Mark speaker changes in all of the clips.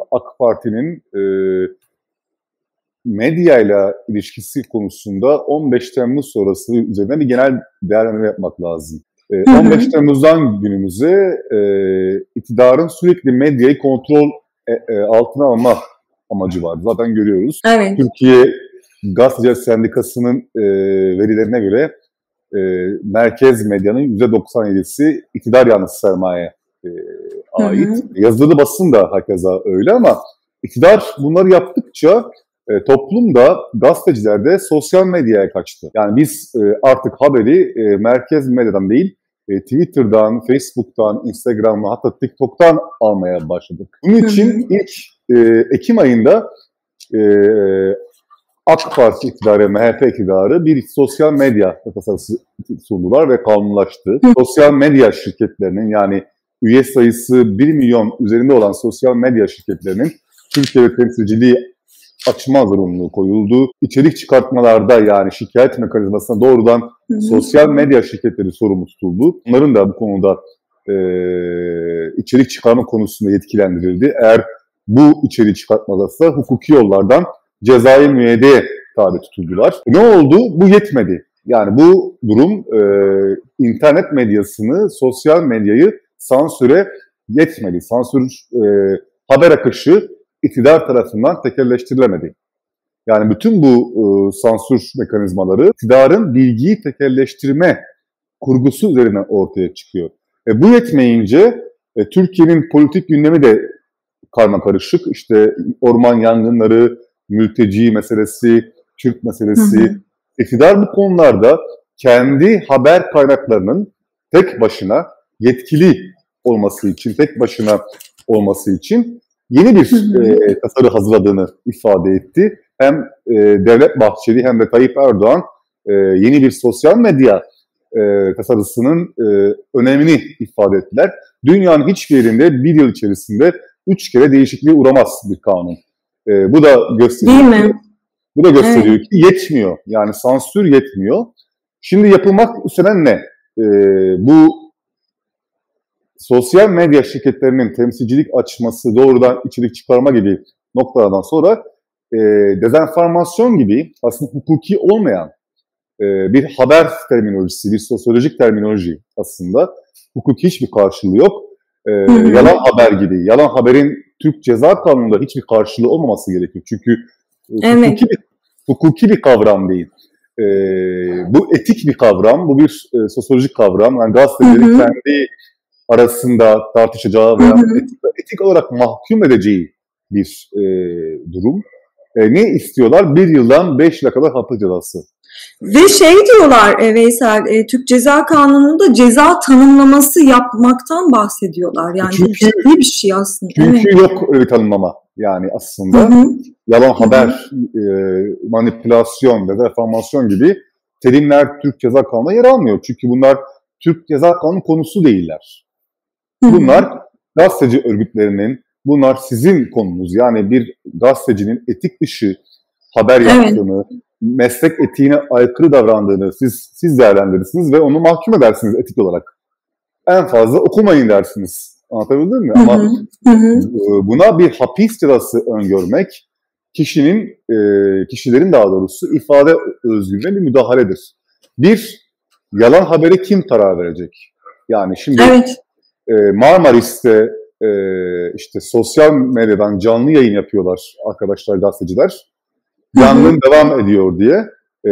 Speaker 1: AK Parti'nin medyayla ilişkisi konusunda 15 Temmuz sonrası üzerine bir genel değerlendirme yapmak lazım. 15 Temmuz'dan günümüze iktidarın sürekli medyayı kontrol altına alma amacı var. Zaten görüyoruz.
Speaker 2: Evet.
Speaker 1: Türkiye Gazeteciler Sendikası'nın verilerine göre merkez medyanın %97'si iktidar yanlısı sermaye ait. Yazılı basın da hakeza öyle ama iktidar bunları yaptıkça toplum da gazeteciler de sosyal medyaya kaçtı. Yani biz artık haberi merkez medyadan değil, Twitter'dan, Facebook'tan, Instagram'dan hatta TikTok'tan almaya başladık. Bunun için ilk Ekim ayında AK Parti iktidarı, MHP iktidarı bir sosyal medya tasarısı sundular ve kanunlaştı. Sosyal medya şirketlerinin yani üye sayısı 1 milyon üzerinde olan sosyal medya şirketlerinin Türkiye'de temsilciliği açma zorunluluğu koyuldu. İçerik çıkartmalarda yani şikayet mekanizmasına doğrudan sosyal medya şirketleri sorumlu tutuldu. Onların da bu konuda içerik çıkarma konusunda yetkilendirildi. Eğer bu içeriği çıkartmazsa hukuki yollardan cezai müeyyideye tabi tutuldular. Ne oldu? Bu yetmedi. Yani bu durum internet medyasını, sosyal medyayı sansüre yetmedi. Haber akışı iktidar tarafından tekelleştirilemedi. Yani bütün bu sansür mekanizmaları iktidarın bilgiyi tekelleştirme kurgusu üzerine ortaya çıkıyor. Bu yetmeyince Türkiye'nin politik gündemi de karmakarışık. İşte orman yangınları, mülteci meselesi, Kürt meselesi. İktidar bu konularda kendi haber kaynaklarının tek başına yetkili olması için, tek başına olması için yeni bir tasarı hazırladığını ifade etti. Hem Devlet Bahçeli hem de Tayyip Erdoğan yeni bir sosyal medya tasarısının önemini ifade ettiler. Dünyanın hiçbir yerinde bir yıl içerisinde 3 kere değişikliğe uğramaz bir kanun. Bu da gösteriyor ki yetmiyor. Yani sansür yetmiyor. Şimdi yapılmak istenen ne? Bu sosyal medya şirketlerinin temsilcilik açması, doğrudan içerik çıkarma gibi noktalardan sonra dezenformasyon gibi aslında hukuki olmayan bir haber terminolojisi, bir sosyolojik terminoloji aslında. Hukuki hiçbir karşılığı yok. Yalan haber gibi. Yalan haberin Türk Ceza Kanunu'nda hiçbir karşılığı olmaması gerekiyor. Çünkü hukuki bir kavram değil. Bu etik bir kavram, bu bir sosyolojik kavram. Yani gazetecilerin kendi arasında tartışacağı veya etik olarak mahkum edeceği bir durum. Ne istiyorlar? 1 yıldan 5 yıla kadar hapis cezası.
Speaker 2: Ve diyorlar Veysel, Türk Ceza Kanunu'nda ceza tanımlaması yapmaktan bahsediyorlar. Yani çok ciddi bir şey aslında.
Speaker 1: Çünkü yok öyle bir tanımlama. Yani aslında yalan haber, manipülasyon, dezenformasyon gibi terimler Türk Ceza Kanunu'na yer almıyor. Çünkü bunlar Türk Ceza Kanunu konusu değiller. Bunlar gazeteci örgütlerinin, bunlar sizin konunuz. Yani bir gazetecinin etik dışı haber yaptığını, meslek etiğine aykırı davrandığını siz değerlendirirsiniz ve onu mahkum edersiniz etik olarak. En fazla okumayın dersiniz. Anlatabildim mi? Ama buna bir hapis cezası öngörmek kişilerin daha doğrusu ifade özgürlüğüne bir müdahaledir. Bir yalan habere kim karar verecek? Yani şimdi Marmaris'te işte sosyal medyadan canlı yayın yapıyorlar arkadaşlar, gazeteciler. Yangın devam ediyor diye.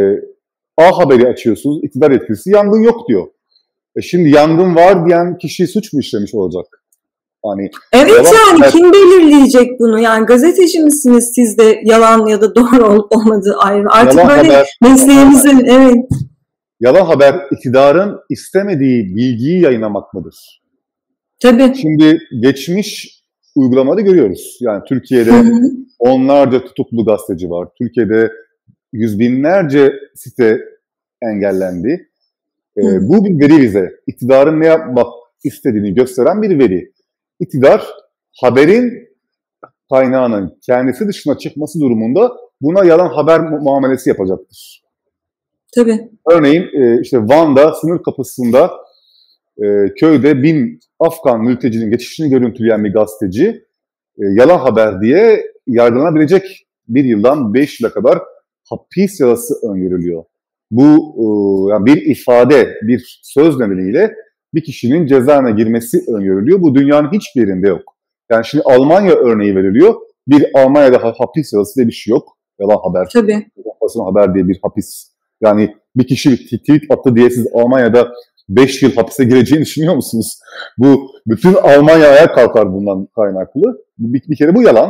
Speaker 1: A Haber'i açıyorsunuz, iktidar yetkilisi yangın yok diyor. Şimdi yangın var diyen kişi suç mu işlemiş olacak? Hani
Speaker 2: kim belirleyecek bunu? Yani gazeteci misiniz siz de, yalan ya da doğru olup olmadığı ayrı. Artık yalan böyle mesleğimizin
Speaker 1: Yalan haber iktidarın istemediği bilgiyi yayınlamak mıdır?
Speaker 2: Tabii.
Speaker 1: Şimdi geçmiş uygulamaları görüyoruz. Yani Türkiye'de onlarca tutuklu gazeteci var. Türkiye'de yüz binlerce site engellendi. Bu bir veri bize. İktidarın ne yapmak istediğini gösteren bir veri. İktidar haberin kaynağının kendisi dışına çıkması durumunda buna yalan haber muamelesi yapacaktır.
Speaker 2: Tabii.
Speaker 1: Örneğin işte Van'da sınır kapısında köyde 1000 Afgan mültecinin geçişini görüntüleyen bir gazeteci yalan haber diye yargılanabilecek 1 yıldan 5 yıla kadar hapis cezası öngörülüyor. Bu yani bir ifade, bir söz nedeniyle bir kişinin cezaevine girmesi öngörülüyor. Bu dünyanın hiçbir yerinde yok. Yani şimdi Almanya örneği veriliyor. Bir Almanya'da hapis cezası diye bir şey yok. Yalan haber.
Speaker 2: Tabii.
Speaker 1: Basın haber diye bir hapis. Yani bir kişi tweet attı diye siz Almanya'da 5 yıl hapise gireceğini düşünüyor musunuz? Bu bütün Almanya ayağa kalkar bundan kaynaklı. Bir kere bu yalan.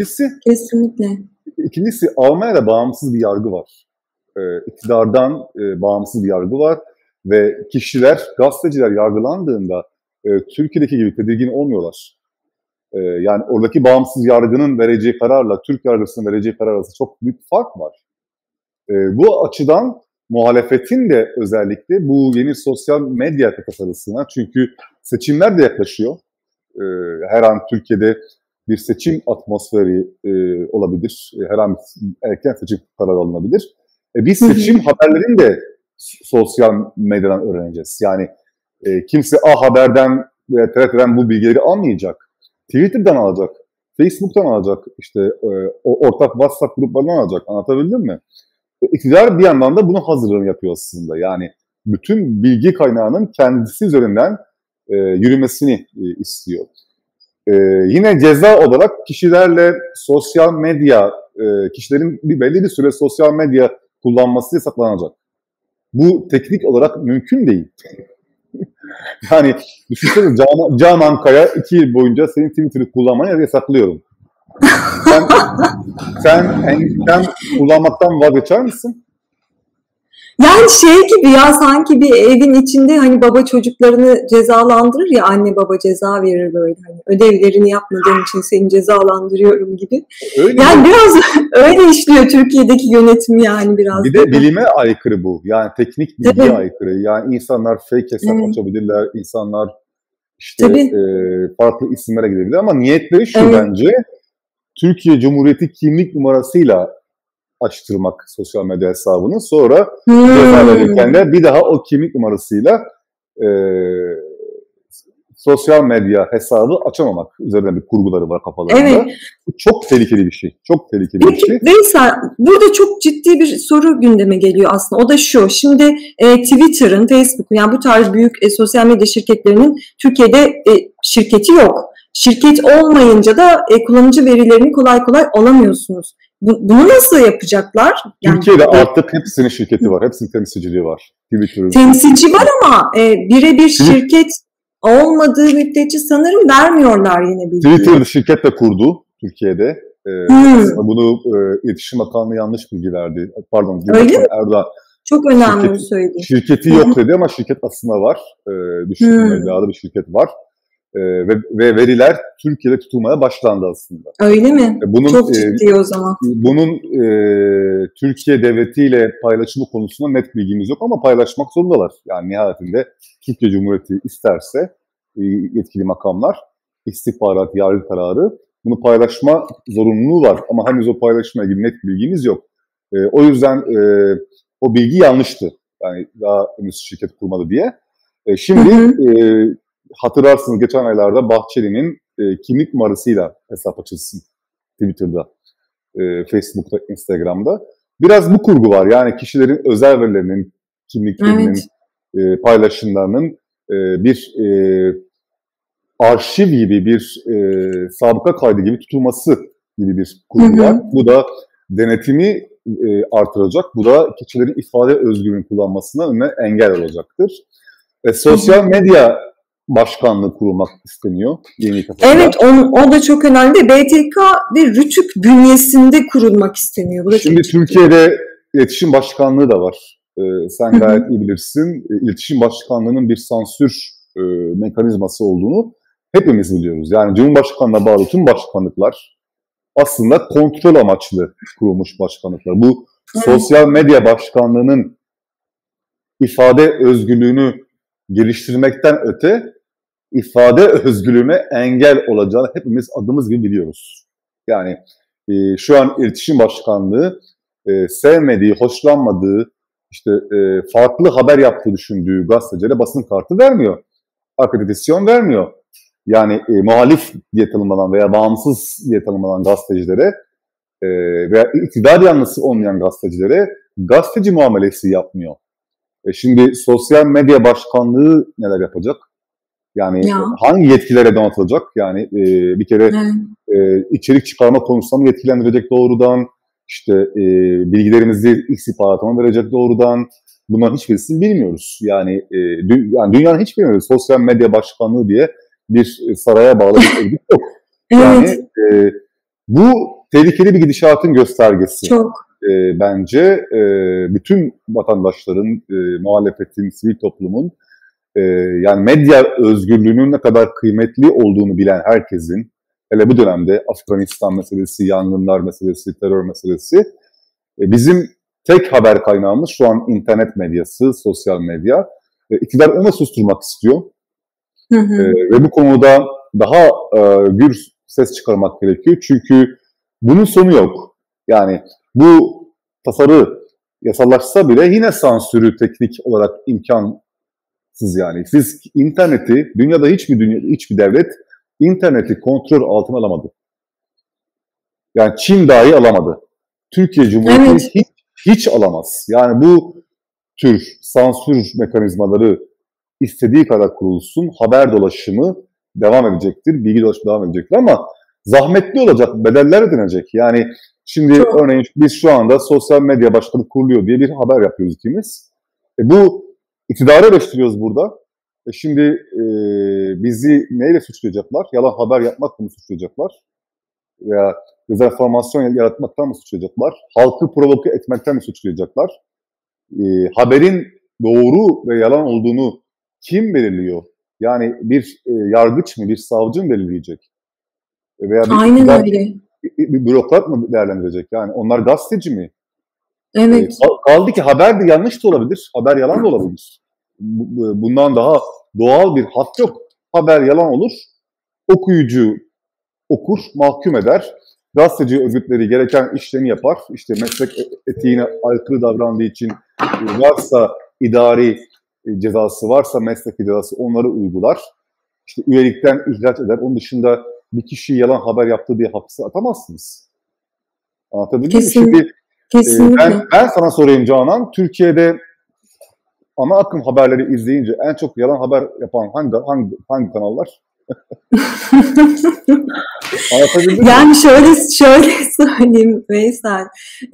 Speaker 1: İkincisi Almanya'da bağımsız bir yargı var. İktidardan bağımsız bir yargı var ve kişiler, gazeteciler yargılandığında Türkiye'deki gibi tedirgin olmuyorlar. Yani oradaki bağımsız yargının vereceği kararla Türk yargısının vereceği karar arasında çok büyük fark var. Bu açıdan muhalefetin de özellikle bu yeni sosyal medya tasarısına, çünkü seçimler de yaklaşıyor. Her an Türkiye'de bir seçim atmosferi olabilir. Her an erken seçim kararı alınabilir. Biz seçim haberlerini de sosyal medyadan öğreneceğiz. Yani kimse A Haber'den ve TRT'den bu bilgileri almayacak. Twitter'dan alacak, Facebook'tan alacak, işte o ortak WhatsApp gruplarından alacak. Anlatabildim mi? İktidar bir yandan da bunun hazırlığını yapıyor aslında. Yani bütün bilgi kaynağının kendisi üzerinden yürümesini istiyor. Yine ceza olarak kişilerle sosyal medya, kişilerin belli bir süre sosyal medya kullanması yasaklanacak. Bu teknik olarak mümkün değil. Yani düşünsene Canan Kaya 2 yıl boyunca senin Twitter'ı kullanmanı yasaklıyorum. Sen kullanmaktan vazgeçer misin?
Speaker 2: Yani şey gibi ya, sanki bir evin içinde hani baba çocuklarını cezalandırır ya, anne baba ceza verir böyle, hani ödevlerini yapmadığın için seni cezalandırıyorum gibi. Öyle yani mi? Biraz öyle işliyor Türkiye'deki yönetim yani biraz.
Speaker 1: Bir de bilime aykırı bu. Yani teknik bilgiye aykırı. Yani insanlar fake hesap açabilirler, insanlar işte farklı isimlere gidebilir ama niyetleri şu bence, Türkiye Cumhuriyeti kimlik numarasıyla açtırmak sosyal medya hesabını, sonra ceza verirken de bir daha o kimlik numarasıyla sosyal medya hesabı açamamak üzerine bir kurguları var kafalarında. Evet. Bu çok tehlikeli bir şey. Çok tehlikeli bir şey.
Speaker 2: Veysel, burada çok ciddi bir soru gündeme geliyor aslında. O da şu. Şimdi Twitter'ın, Facebook'un, yani bu tarz büyük sosyal medya şirketlerinin Türkiye'de şirketi yok. Şirket olmayınca da kullanıcı verilerini kolay kolay alamıyorsunuz. Bunu nasıl yapacaklar?
Speaker 1: Yani, Türkiye'de artık hepsinin şirketi var. Hepsinin temsilciliği var.
Speaker 2: Temsilci var ama birebir şirket olmadığı müddetçe sanırım vermiyorlar yine bilgiyi.
Speaker 1: Twitter'da şirket de kurdu Türkiye'de. Bunu İletişim Bakanlığı yanlış bilgi verdi. Pardon, Erdoğan.
Speaker 2: Çok önemli söyledi.
Speaker 1: Şirketi yok dedi ama şirket aslında var. Düşünülmeli bir şirket var. Ve veriler Türkiye'de tutulmaya başlandı aslında.
Speaker 2: Öyle mi? Çok ciddi o zaman.
Speaker 1: Bunun Türkiye devletiyle paylaşımı konusunda net bilgimiz yok ama paylaşmak zorundalar. Yani nihayetinde Türkiye Cumhuriyeti isterse yetkili makamlar, istihbarat, yargı kararı bunu paylaşma zorunluluğu var. Ama henüz o paylaşımla ilgili net bilgimiz yok. O yüzden o bilgi yanlıştı. Yani daha henüz şirket kurmadı diye. Şimdi hatırlarsınız geçen aylarda Bahçeli'nin kimlik numarasıyla hesap açılsın Twitter'da, Facebook'ta, Instagram'da. Biraz bu kurgu var. Yani kişilerin özel verilerinin, kimliklerinin, paylaşımlarının bir arşiv gibi, bir sabıka kaydı gibi tutulması gibi bir kurgu var. Bu da denetimi artıracak. Bu da kişilerin ifade özgürlüğünü kullanmasına önüne engel olacaktır. Sosyal medya başkanlığı kurulmak isteniyor yeni kafada.
Speaker 2: Evet, o da çok önemli. BTK ve Rütük bünyesinde kurulmak isteniyor. Bu da
Speaker 1: şimdi Türkiye'de iletişim başkanlığı da var. Sen gayet iyi bilirsin. İletişim başkanlığının bir sansür mekanizması olduğunu hepimiz biliyoruz. Yani Cumhurbaşkanlığına bağlı tüm başkanlıklar aslında kontrol amaçlı kurulmuş başkanlıklar. Bu sosyal medya başkanlığının ifade özgürlüğünü geliştirmekten öte ifade özgürlüğüne engel olacağını hepimiz adımız gibi biliyoruz. Yani şu an iletişim başkanlığı sevmediği, hoşlanmadığı, işte farklı haber yaptığı düşündüğü gazetecilere basın kartı vermiyor. Akreditasyon vermiyor. Yani muhalif diye tanımlanan veya bağımsız diye tanımlanan gazetecilere veya iktidar yanlısı olmayan gazetecilere gazeteci muamelesi yapmıyor. Şimdi sosyal medya başkanlığı neler yapacak? Yani hangi yetkilere donatılacak? Yani bir kere içerik çıkarma konusunda yetkilendirecek doğrudan, işte bilgilerimizi istihbaratına verecek doğrudan. Bunların hiçbirisini bilmiyoruz. Yani dünyanın hiçbir sosyal medya başkanlığı diye bir saraya bağlı bir örgüt yok. Yani bu tehlikeli bir gidişatın göstergesi.
Speaker 2: Çok.
Speaker 1: Bence bütün vatandaşların, muhalefetin, sivil toplumun yani medya özgürlüğünün ne kadar kıymetli olduğunu bilen herkesin, hele bu dönemde Afganistan meselesi, yangınlar meselesi, terör meselesi, bizim tek haber kaynağımız şu an internet medyası, sosyal medya. İktidar onu susturmak istiyor. Ve bu konuda daha gür ses çıkarmak gerekiyor. Çünkü bunun sonu yok. Yani bu tasarı yasallaşsa bile yine sansürü teknik olarak imkansız yani. Siz interneti, dünyada hiçbir devlet interneti kontrol altına alamadı. Yani Çin dahi alamadı. Türkiye Cumhuriyeti hiç alamaz. Yani bu tür sansür mekanizmaları istediği kadar kurulsun, haber dolaşımı devam edecektir, bilgi dolaşımı devam edecektir ama zahmetli olacak, bedeller ödenecek. Yani şimdi örneğin biz şu anda sosyal medya başkanı kuruluyor diye bir haber yapıyoruz ikimiz. Bu iktidarı eleştiriyoruz burada. Şimdi bizi neyle suçlayacaklar? Yalan haber yapmakla mı suçlayacaklar? Veya dezenformasyon yaratmaktan mı suçlayacaklar? Halkı provoke etmekten mi suçlayacaklar? Haberin doğru ve yalan olduğunu kim belirliyor? Yani bir yargıç mı, bir savcı mı belirleyecek? Veya bir bürokrat mı değerlendirecek? Yani onlar gazeteci mi?
Speaker 2: Evet.
Speaker 1: Kaldı ki haber de yanlış da olabilir, haber yalan da olabilir. Bundan daha doğal bir hak yok. Haber yalan olur, okuyucu okur, mahkum eder. Gazeteci örgütleri gereken işlemi yapar. İşte meslek etiğine aykırı davrandığı için varsa idari cezası, varsa meslek cezası onları uygular. İşte üyelikten ihraç eder. Onun dışında bir kişiyi yalan haber yaptı diye hapse atamazsınız. Anlatabildim mi? Şimdi ben sana sorayım Canan. Türkiye'de ana akım haberleri izleyince en çok yalan haber yapan hangi kanallar?
Speaker 2: Yani şöyle söyleyeyim Veysel.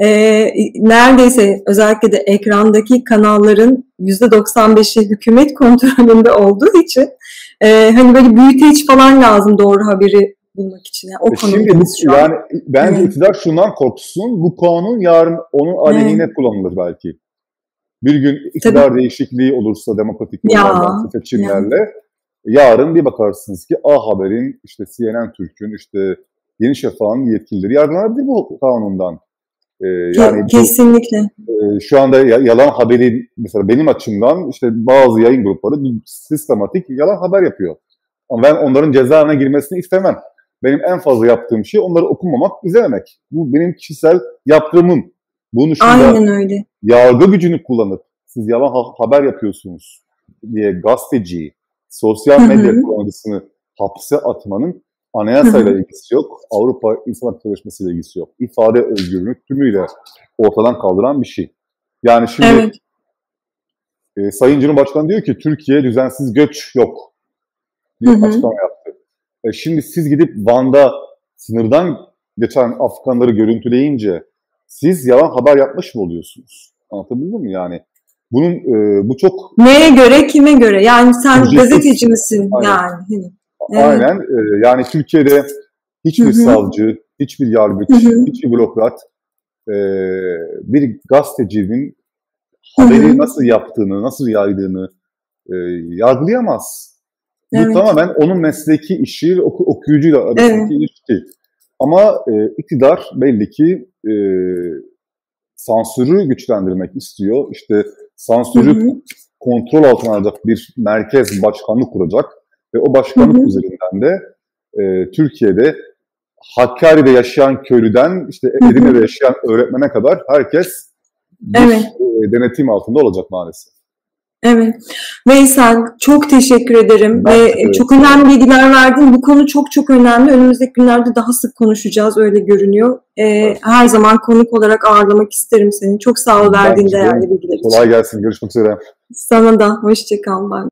Speaker 2: Neredeyse özellikle de ekrandaki kanalların %95'i hükümet kontrolünde olduğu için hani böyle büyüteç falan lazım doğru haberi bulmak için. Yani o
Speaker 1: konudayız şu an. Yani bence iktidar şundan korksun. Bu kanun yarın onun aleyhine kullanılır belki. Bir gün iktidar değişikliği olursa demokratik yollardan, seçimlerle yarın bir bakarsınız ki A Haber'in, işte CNN Türk'ün, işte Yeni Şafak'ın yetkilileri yargılanabilir bu kanundan.
Speaker 2: Yani kesinlikle.
Speaker 1: Şu anda yalan haberi mesela benim açımdan işte bazı yayın grupları sistematik yalan haber yapıyor. Ama ben onların cezaevine girmesini istemem. Benim en fazla yaptığım şey onları okumamak, izlememek. Bu benim kişisel yaptığımım. Bunun dışında yargı gücünü kullanıp siz yalan haber yapıyorsunuz diye gazeteciyi, sosyal medya kullanıcısını hapse atmanın anayasayla ilgisi yok. Avrupa İnsan Hakları Sözleşmesi ile ilgisi yok. İfade özgürlüğünü tümüyle ortadan kaldıran bir şey. Yani şimdi Sayın Cumhurbaşkanı diyor ki Türkiye düzensiz göç yok diye açıklama yaptı. Şimdi siz gidip Van'da sınırdan geçen Afganları görüntüleyince siz yalan haber yapmış mı oluyorsunuz? Anlatabildim mi yani? Bu çok...
Speaker 2: Neye göre, kime göre? Yani sen gazeteci misin?
Speaker 1: Aynen.
Speaker 2: Yani.
Speaker 1: Aynen. Yani Türkiye'de hiçbir savcı, hiçbir yargıç, hiçbir bürokrat bir gazetecinin haberi nasıl yaptığını, nasıl yaydığını yargılayamaz. Bu tamamen onun mesleki işi, okuyucuyla arasındaki ilişki. Ama iktidar belli ki sansürü güçlendirmek istiyor. İşte sansürü kontrol altına alacak bir merkez başkanlık kuracak. Ve o başkanlık üzerinden de Türkiye'de Hakkari'de yaşayan köylüden işte Edirne'de yaşayan öğretmene kadar herkes bir denetim altında olacak maalesef.
Speaker 2: Evet. Veysel, çok teşekkür ederim ve çok önemli bilgiler verdin. Bu konu çok çok önemli. Önümüzdeki günlerde daha sık konuşacağız, öyle görünüyor. Her zaman konuk olarak ağırlamak isterim seni. Çok sağ ol verdiğin değerli bilgiler için.
Speaker 1: Kolay gelsin. Görüşmek üzere.
Speaker 2: Sana da. Hoşça kal. Bye.